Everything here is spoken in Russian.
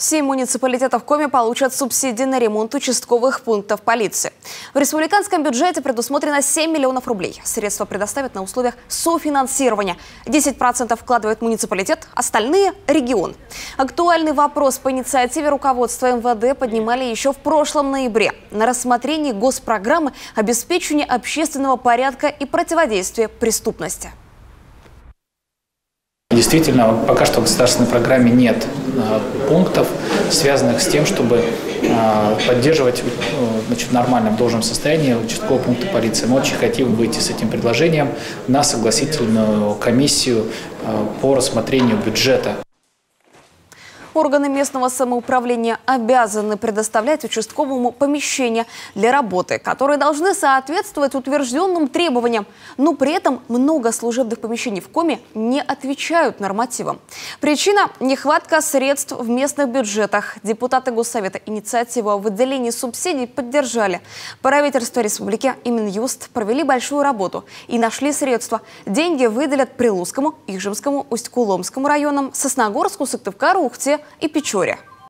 7 муниципалитетов Коми получат субсидии на ремонт участковых пунктов полиции. В республиканском бюджете предусмотрено 7 миллионов рублей. Средства предоставят на условиях софинансирования. 10% вкладывает муниципалитет, остальные – регион. Актуальный вопрос по инициативе руководства МВД поднимали еще в прошлом ноябре. На рассмотрении госпрограммы обеспечения общественного порядка и противодействия преступности. Действительно, пока что в государственной программе нет пунктов, связанных с тем, чтобы поддерживать в нормальном должном состоянии участковые пункты полиции. Мы очень хотим выйти с этим предложением на согласительную комиссию по рассмотрению бюджета. Органы местного самоуправления обязаны предоставлять участковому помещения для работы, которые должны соответствовать утвержденным требованиям. Но при этом много служебных помещений в Коми не отвечают нормативам. Причина – нехватка средств в местных бюджетах. Депутаты Госсовета инициативу о выделении субсидий поддержали. Правительство республики и Минюст провели большую работу и нашли средства. Деньги выделят Прилузскому, Ижевскому, Усть-Куломскому районам, Сосногорску, Сыктывкару, Ухте и Печоре.